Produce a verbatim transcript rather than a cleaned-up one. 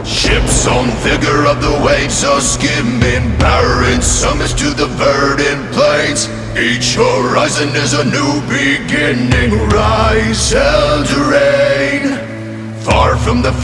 Ships on vigor of the waves are skimming, barren summits to the verdant plains. Each horizon is a new beginning, rise hell to reign. Far from the